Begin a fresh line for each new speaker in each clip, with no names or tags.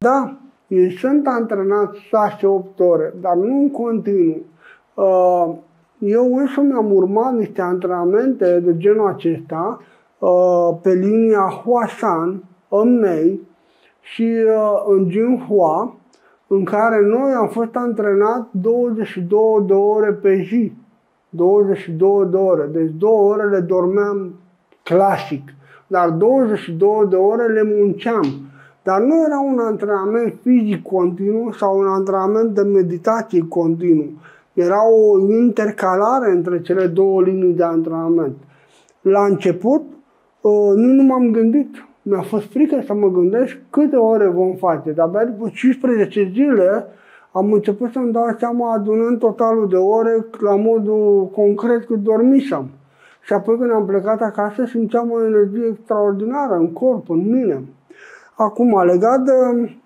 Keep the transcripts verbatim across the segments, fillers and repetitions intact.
Da, ei sunt antrenați șase opt ore, dar nu în continuu. Eu însumi am urmat niște antrenamente de genul acesta pe linia Huashan, în Mei și în Jinhua, în care noi am fost antrenați douăzeci și două de ore pe zi. douăzeci și două de ore. Deci două ore le dormeam clasic, dar douăzeci și două de ore le munceam. Dar nu era un antrenament fizic continuu sau un antrenament de meditație continuu. Era o intercalare între cele două linii de antrenament. La început, nici nu m-am gândit. Mi-a fost frică să mă gândesc câte ore vom face. Dar abia după cincisprezece zile am început să-mi dau seama, adunând totalul de ore la modul concret cât dormisem. Și apoi când am plecat acasă simțeam o energie extraordinară în corp, în mine. Acum, legat de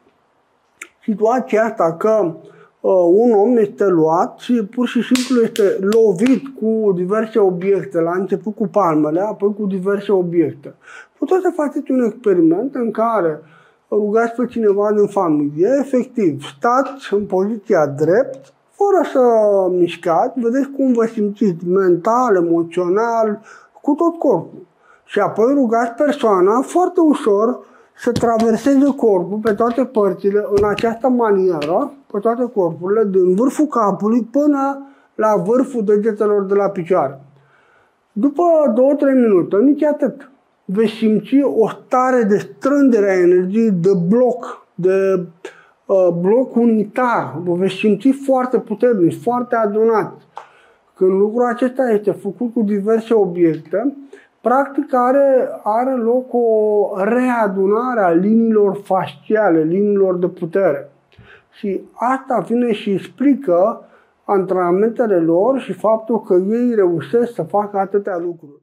situația asta că uh, un om este luat și pur și simplu este lovit cu diverse obiecte, la început cu palmele, apoi cu diverse obiecte. Puteți să faceți un experiment în care rugați pe cineva din familie, efectiv, stați în poziția drept, fără să mișcați, vedeți cum vă simțiți mental, emoțional, cu tot corpul. Și apoi rugați persoana foarte ușor să traverseze corpul pe toate părțile în această manieră, pe toate corpurile, din vârful capului până la vârful degetelor de la picioare. După două trei minute, nici atât, veți simți o stare de strângere a energiei, de bloc, de uh, bloc unitar. Vă veți simți foarte puternici, foarte adunați. Când lucrul acesta este făcut cu diverse obiecte, practic are, are loc o readunare a liniilor fasciale, liniilor de putere. Și asta vine și explică antrenamentele lor și faptul că ei reușesc să facă atâtea lucruri.